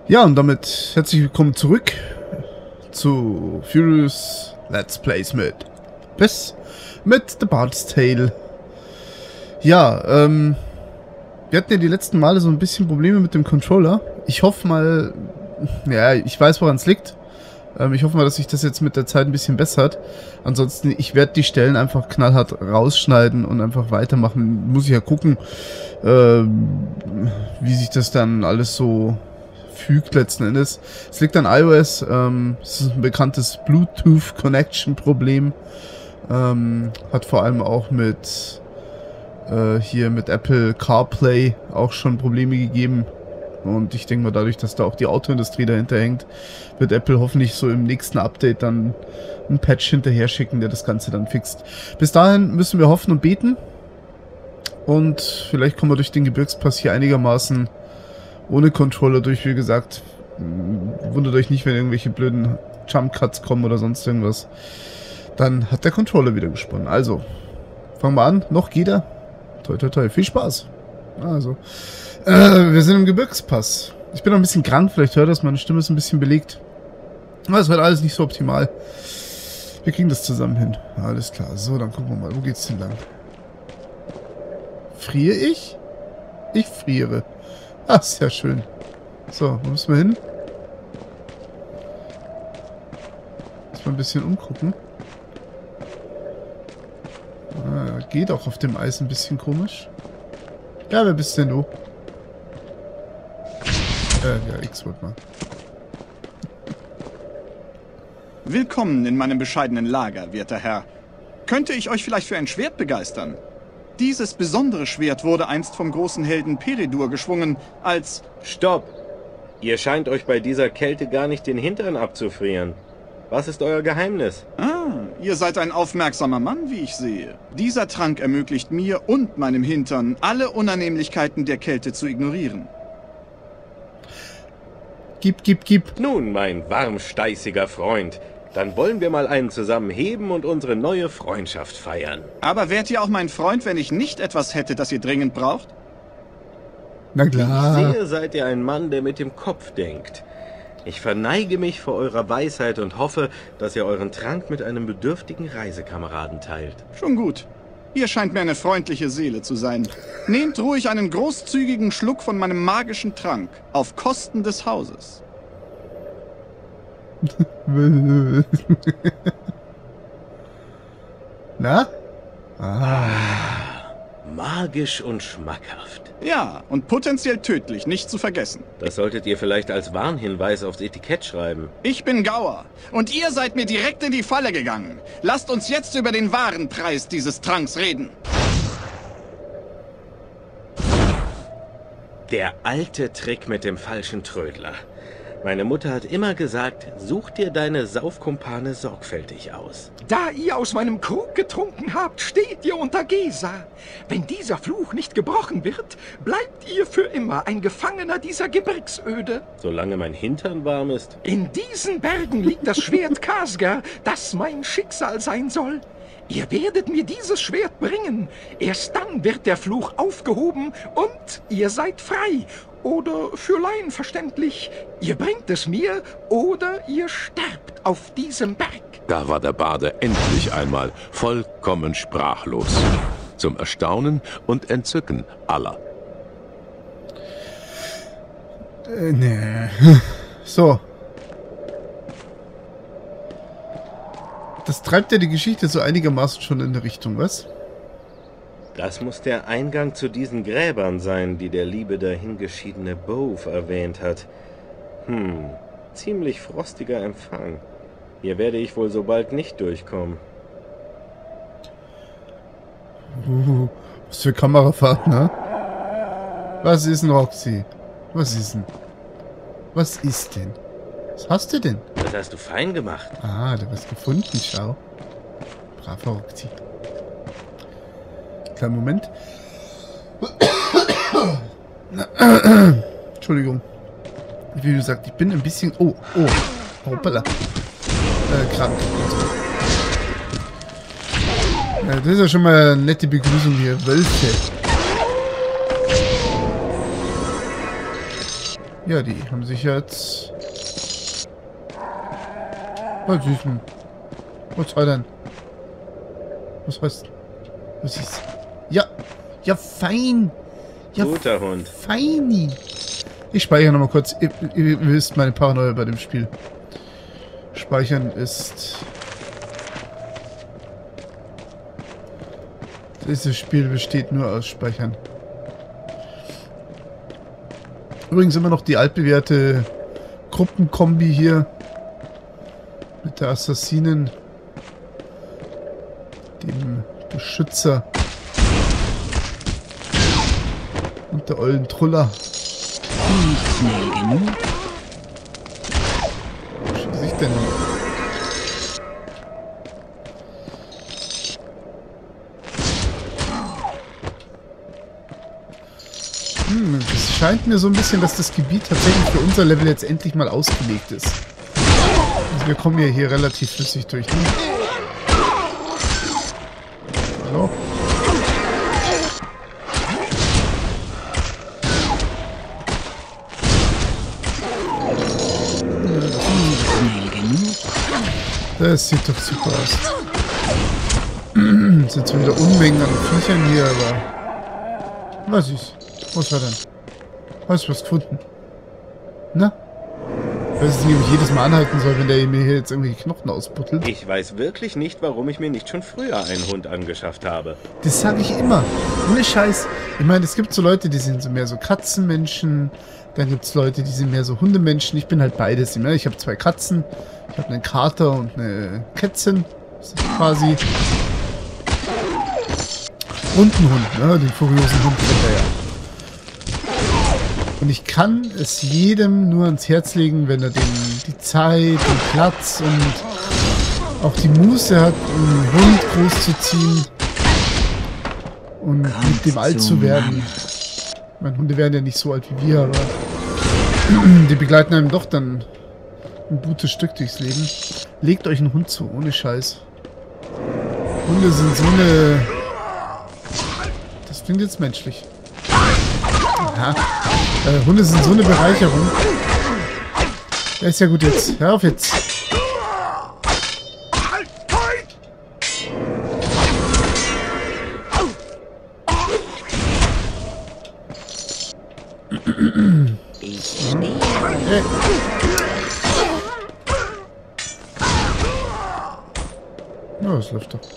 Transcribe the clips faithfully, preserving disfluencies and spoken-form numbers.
Ja, und damit herzlich willkommen zurück zu Furious Let's Plays mit Bis mit The Bard's Tale. Ja, ähm, wir hatten ja die letzten Male so ein bisschen Probleme mit dem Controller. Ich hoffe mal, ja, ich weiß, woran es liegt. Ähm, ich hoffe mal, dass sich das jetzt mit der Zeit ein bisschen bessert. Ansonsten, ich werde die Stellen einfach knallhart rausschneiden und einfach weitermachen. Muss ich ja gucken, ähm, wie sich das dann alles so fügt letzten Endes. Es liegt an iOS, ähm, es ist ein bekanntes Bluetooth-Connection-Problem. Ähm, hat vor allem auch mit äh, hier mit Apple CarPlay auch schon Probleme gegeben. Und ich denke mal, dadurch, dass da auch die Autoindustrie dahinter hängt, wird Apple hoffentlich so im nächsten Update dann einen Patch hinterher schicken, der das Ganze dann fixt. Bis dahin müssen wir hoffen und beten. Und vielleicht kommen wir durch den Gebirgspass hier einigermaßen ohne Controller durch. Wie gesagt, wundert euch nicht, wenn irgendwelche blöden Jump Cuts kommen oder sonst irgendwas. Dann hat der Controller wieder gesponnen. Also, fangen wir an. Noch geht er. Toi, toi, toi. Viel Spaß. Also, äh, wir sind im Gebirgspass. Ich bin noch ein bisschen krank. Vielleicht hört das, meine Stimme ist ein bisschen belegt. Aber es wird alles nicht so optimal. Wir kriegen das zusammen hin. Alles klar. So, dann gucken wir mal. Wo geht's denn lang? Friere ich? Ich friere. Ah, sehr schön. So, wo müssen wir hin? Muss mal ein bisschen umgucken. Ah, geht auch auf dem Eis ein bisschen komisch. Ja, wer bist denn du? Äh, ja, X wird mal. Willkommen in meinem bescheidenen Lager, werter Herr. Könnte ich euch vielleicht für ein Schwert begeistern? Dieses besondere Schwert wurde einst vom großen Helden Peredur geschwungen, als... Stopp! Ihr scheint euch bei dieser Kälte gar nicht den Hintern abzufrieren. Was ist euer Geheimnis? Ah, ihr seid ein aufmerksamer Mann, wie ich sehe. Dieser Trank ermöglicht mir und meinem Hintern, alle Unannehmlichkeiten der Kälte zu ignorieren. Gib, gib, gib. Nun, mein warmsteißiger Freund, dann wollen wir mal einen zusammen heben und unsere neue Freundschaft feiern. Aber wärt ihr auch mein Freund, wenn ich nicht etwas hätte, das ihr dringend braucht? Na Ich klar. sehe, seid ihr ein Mann, der mit dem Kopf denkt. Ich verneige mich vor eurer Weisheit und hoffe, dass ihr euren Trank mit einem bedürftigen Reisekameraden teilt. Schon gut. Ihr scheint mir eine freundliche Seele zu sein. Nehmt ruhig einen großzügigen Schluck von meinem magischen Trank, auf Kosten des Hauses. Na? Ah. Magisch und schmackhaft. Ja, und potenziell tödlich, nicht zu vergessen. Das solltet ihr vielleicht als Warnhinweis aufs Etikett schreiben. Ich bin Gauer und ihr seid mir direkt in die Falle gegangen. Lasst uns jetzt über den wahren Preis dieses Tranks reden. Der alte Trick mit dem falschen Trödler. Meine Mutter hat immer gesagt, such dir deine Saufkumpane sorgfältig aus. Da ihr aus meinem Krug getrunken habt, steht ihr unter Gesa. Wenn dieser Fluch nicht gebrochen wird, bleibt ihr für immer ein Gefangener dieser Gebirgsöde. Solange mein Hintern warm ist. In diesen Bergen liegt das Schwert Khasgar, das mein Schicksal sein soll. Ihr werdet mir dieses Schwert bringen. Erst dann wird der Fluch aufgehoben und ihr seid frei. Oder für Laien verständlich, ihr bringt es mir oder ihr sterbt auf diesem Berg. Da war der Barde endlich einmal vollkommen sprachlos. Zum Erstaunen und Entzücken aller. Äh, nee. So. Das treibt ja die Geschichte so einigermaßen schon in der Richtung, was? Das muss der Eingang zu diesen Gräbern sein, die der liebe dahingeschiedene Bove erwähnt hat. Hm, ziemlich frostiger Empfang. Hier werde ich wohl so bald nicht durchkommen. Uh, was für Kamerafahrt, ne? Was ist denn, Roxy? Was ist denn? Was ist denn? Was hast du denn? Das hast du fein gemacht. Ah, du hast gefunden, schau. Braver Roxy. Kleinen Moment. Entschuldigung. Wie gesagt, ich bin ein bisschen... Oh, oh. Hoppala. Äh, krank. Ja, das ist ja schon mal eine nette Begrüßung hier. Wölfe. Ja, die haben sich jetzt... Was ist denn? Was soll denn? Was heißt... Was ist... Ja! Ja, fein! Ja, Guter Hund. Feini! Ich speichere nochmal kurz. Ihr, ihr wisst meine Paranoia bei dem Spiel. Speichern ist... Dieses Spiel besteht nur aus Speichern. Übrigens immer noch die altbewährte Gruppenkombi hier. Mit der Assassinen. Dem Beschützer. Und der ollen Truller. Nicht schnell genug. Was schieße ich denn? Hm, es scheint mir so ein bisschen, dass das Gebiet tatsächlich für unser Level jetzt endlich mal ausgelegt ist. Also wir kommen ja hier relativ flüssig durch. Ne? Hallo? Das sieht doch super aus. Es sind zwar wieder Unmengen an Viechern hier, aber... Was ist? Was war denn? Hast du was gefunden? Na? Ich weiß nicht, ob ich jedes Mal anhalten soll, wenn der mir hier jetzt irgendwelche Knochen ausbuttelt. Ich weiß wirklich nicht, warum ich mir nicht schon früher einen Hund angeschafft habe. Das sage ich immer. Ohne Scheiß. Ich meine, es gibt so Leute, die sind so mehr so Katzenmenschen. Dann gibt es Leute, die sind mehr so Hundemenschen. Ich bin halt beides. Ich habe zwei Katzen. Ich habe einen Kater und eine Kätzchen. Das ist quasi. Und einen Hund, ne? Den furiosen Hund kennt er ja. Und ich kann es jedem nur ans Herz legen, wenn er den, die Zeit, den Platz und auch die Muße hat, um einen Hund großzuziehen und mit dem alt zu werden. Meine Hunde werden ja nicht so alt wie wir, aber die begleiten einem doch dann ein gutes Stück durchs Leben. Legt euch einen Hund zu, ohne Scheiß. Hunde sind so eine... Das klingt jetzt menschlich. Aha. Äh, Hunde sind so eine Bereicherung. Ja, ist ja gut jetzt. Hör auf jetzt. Ich stehe. Hey. Ja, das läuft doch.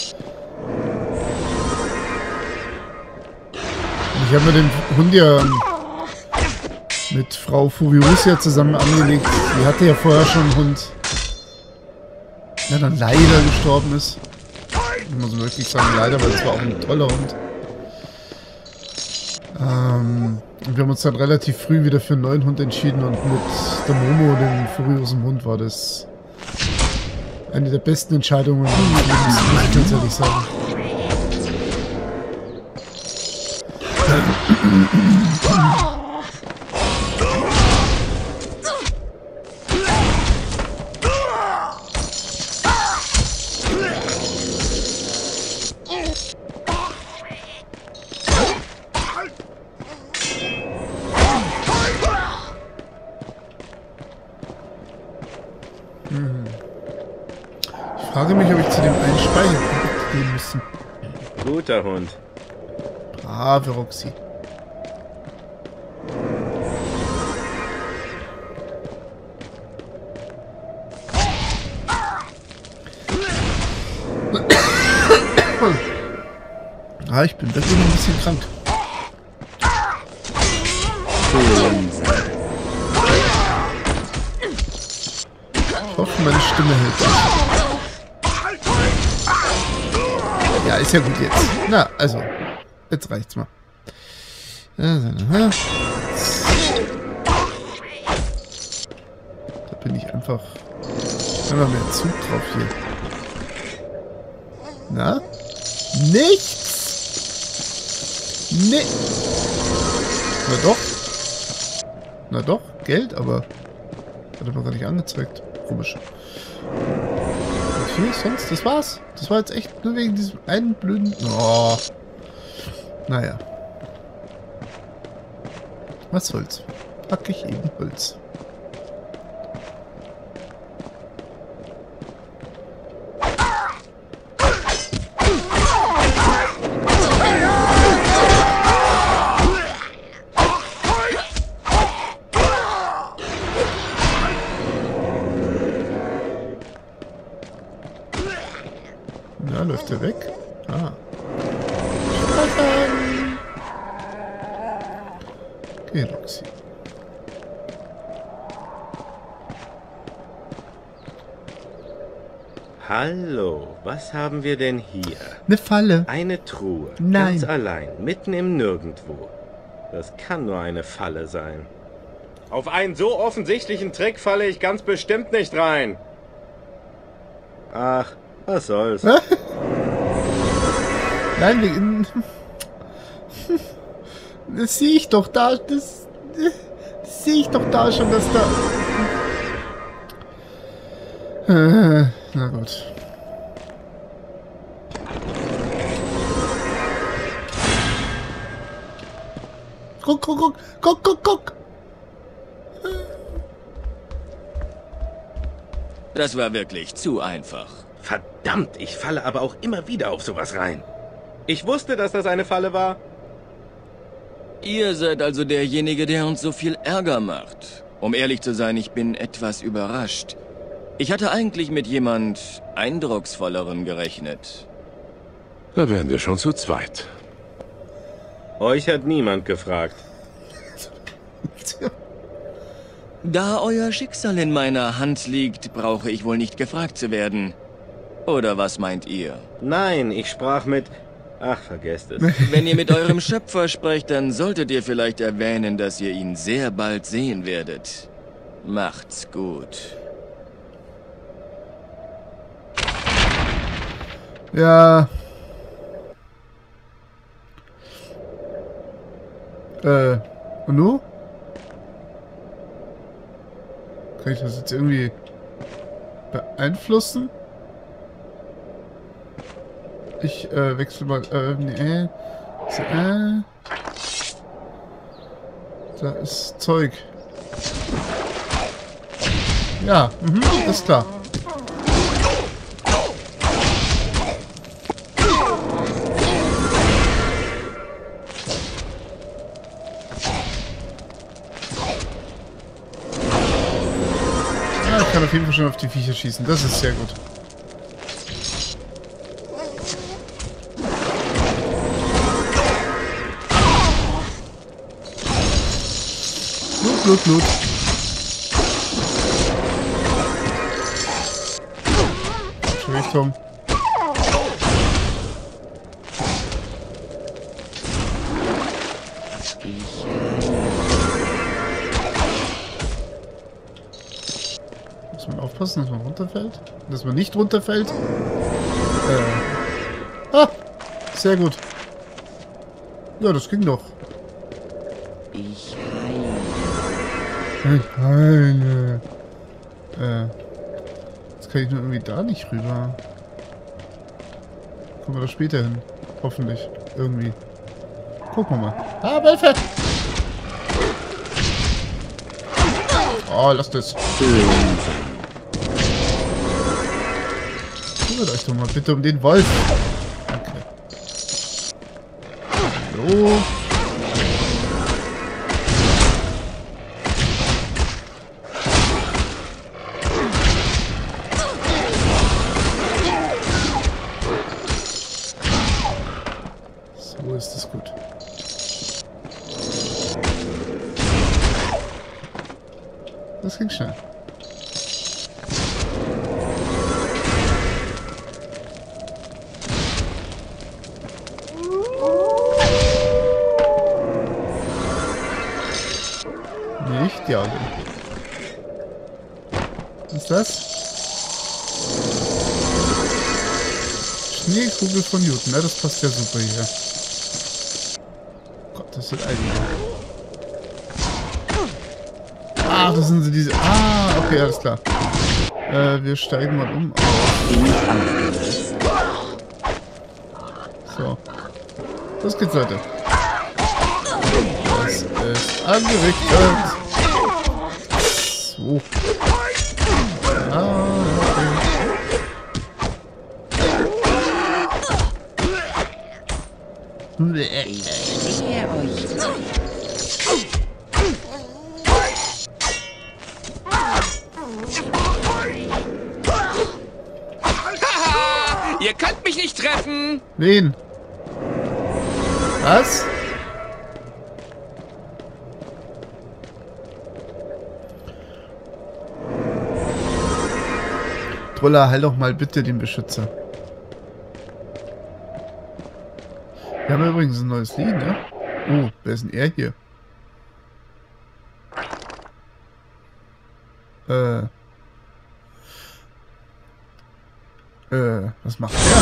Ich habe mir den Hund ja mit Frau Furiosia zusammen angelegt. Die hatte ja vorher schon einen Hund, der dann leider gestorben ist. Ich muss wirklich sagen leider, weil es war auch ein toller Hund. Ähm, und wir haben uns dann relativ früh wieder für einen neuen Hund entschieden und mit der Momo, dem furiosen Hund, war das eine der besten Entscheidungen meines Lebens, muss ich ganz ehrlich sagen. Ich frage mich, ob ich zu dem einen Speicherpunkt gehen müsste. Guter Hund. Brave Roxy. Ah, ich bin wirklich ein bisschen krank. Ich hoffe, meine Stimme hält. Ja, ist ja gut jetzt. Na, also. Jetzt reicht's mal. Da bin ich einfach... Einfach mehr Zug drauf hier. Na? Nichts! Nee! Na doch. Na doch, Geld, aber... Hat aber gar nicht angezeigt. Komisch. Okay, sonst, das war's. Das war jetzt echt nur wegen diesem einen blöden... Oh. Naja. Was soll's. hacke ich eben Holz. Na, läuft er weg? Ah. Okay, Roxy. Hallo, was haben wir denn hier? Eine Falle. Eine Truhe. Nein. Ganz allein, mitten im Nirgendwo. Das kann nur eine Falle sein. Auf einen so offensichtlichen Trick falle ich ganz bestimmt nicht rein. Ach, was soll's. Nein, wir, das sehe ich doch da. Das, das sehe ich doch da schon, dass da. Äh, na gut. Guck, guck, guck, guck, guck, guck. Das war wirklich zu einfach. Verdammt, ich falle aber auch immer wieder auf sowas rein. Ich wusste, dass das eine Falle war. Ihr seid also derjenige, der uns so viel Ärger macht. Um ehrlich zu sein, ich bin etwas überrascht. Ich hatte eigentlich mit jemand Eindrucksvollerem gerechnet. Da wären wir schon zu zweit. Euch hat niemand gefragt. Da euer Schicksal in meiner Hand liegt, brauche ich wohl nicht gefragt zu werden. Oder was meint ihr? Nein, ich sprach mit... Ach, vergesst es. Wenn ihr mit eurem Schöpfer sprecht, dann solltet ihr vielleicht erwähnen, dass ihr ihn sehr bald sehen werdet. Macht's gut. Ja. Äh, und nu? Kann ich das jetzt irgendwie beeinflussen? Ich äh, wechsle mal. Äh, nee. So, äh. Da ist Zeug. Ja, mhm, ist klar. Ja, ich kann auf jeden Fall schon auf die Viecher schießen. Das ist sehr gut. Blut, Blut, Blut. Tom. Muss man aufpassen, dass man runterfällt? Dass man nicht runterfällt? Äh. Ah! Sehr gut. Ja, das ging doch. Ich heile. Ich heile. Äh. Jetzt kann ich nur irgendwie da nicht rüber. Kommen wir da später hin. Hoffentlich. Irgendwie. Gucken wir mal. Ah, Wölfe! Oh, lasst es. Kümmert euch doch mal bitte um den Wolf. Danke. Hallo. So ist es gut. Das ging schnell. Nicht jagen. Was ist das? Schneekugel von Newton. Ja, das passt ja super hier. Gott, das sind einige. Ah, das sind so diese... Ah, okay, alles klar. Äh, wir steigen mal um. So. Los geht's, Leute. Das ist angerichtet. Wo? Ah, okay. Ich sehe euch zu. Haha! Ihr könnt mich nicht treffen! Wen? Was? Troller, heil doch mal bitte den Beschützer. Wir haben übrigens ein neues Lied, ne? Oh, wer ist denn er hier? Äh. Äh, was macht der?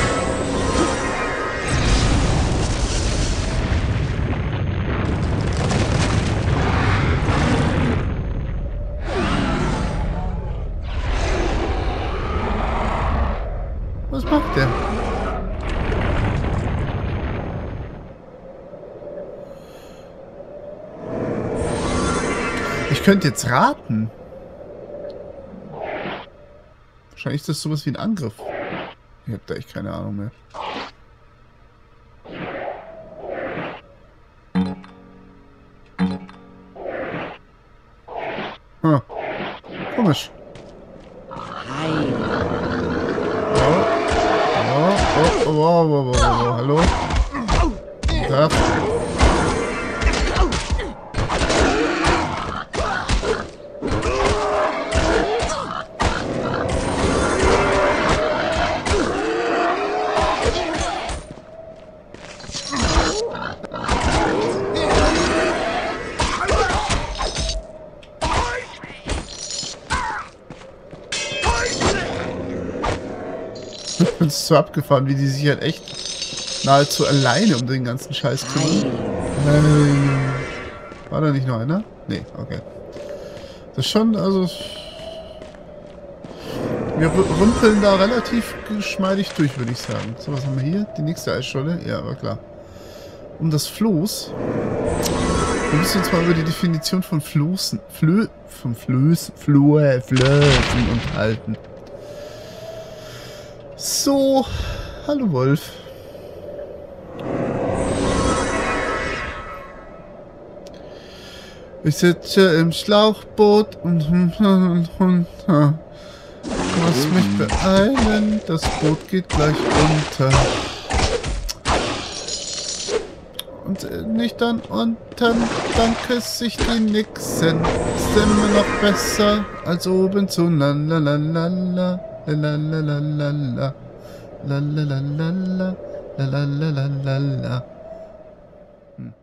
Was macht der? Ich könnte jetzt raten. Wahrscheinlich ist das sowas wie ein Angriff. Ich hab da echt keine Ahnung mehr. Hm. Komisch. Heil. Oh, oh, oh, oh, oh, oh, oh, hallo? Da. Das ist so abgefahren, wie die sich halt echt nahezu alleine um den ganzen Scheiß kümmern. Nein. War da nicht noch einer? Nee, okay. Das ist schon, also... Wir rumpeln da relativ geschmeidig durch, würde ich sagen. So, was haben wir hier? Die nächste Eisscholle? Ja, war klar. Um das Floß. Wir müssen uns mal über die Definition von Floßen... Flö... Von Flößen... Flöhe... Flößen unterhalten. So, hallo Wolf. Ich sitze im Schlauchboot und, und, und, und ich muss mich beeilen, das Boot geht gleich unter. Und nicht dann unten, dann küsse ich die Nixen. Ist immer noch besser als oben zu lalalala. La la la la la la la la la la la la la la la la. Hm.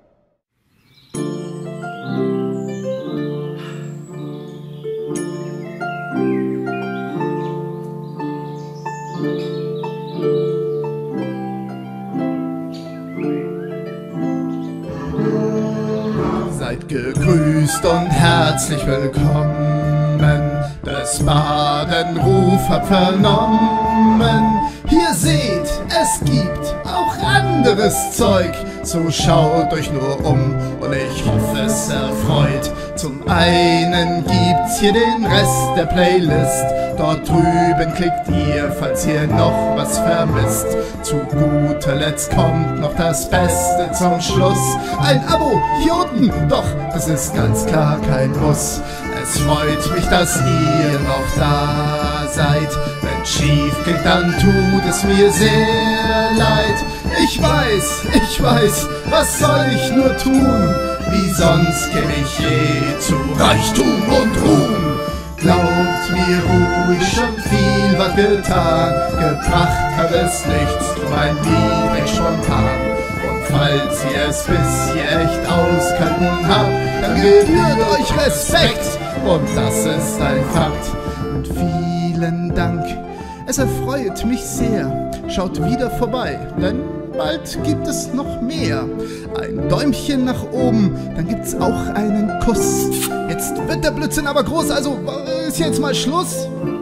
Seid gegrüßt und herzlich willkommen. Das Badenruf hab vernommen. Hier seht, es gibt auch anderes Zeug. So schaut euch nur um und ich hoffe es erfreut. Zum einen gibt's hier den Rest der Playlist. Dort drüben klickt ihr, falls ihr noch was vermisst. Zu guter Letzt kommt noch das Beste zum Schluss. Ein Abo hier unten, doch das ist ganz klar kein Muss. Es freut mich, dass ihr noch da seid. Wenn schief geht, dann tut es mir sehr leid. Ich weiß, ich weiß, was soll ich nur tun? Wie sonst käme ich je zu Reichtum und Ruhm. Glaubt mir ruhig, schon viel was getan. Gebracht hat es nichts, drum ein Lied recht spontan. Und falls ihr es bis hier echt auskalten habt, dann gebührt euch Respekt. Und das ist ein Fakt. Und vielen Dank, es erfreut mich sehr. Schaut wieder vorbei, denn bald gibt es noch mehr. Ein Däumchen nach oben, dann gibt's auch einen Kuss. Jetzt wird der Blödsinn aber groß, also ist jetzt mal Schluss.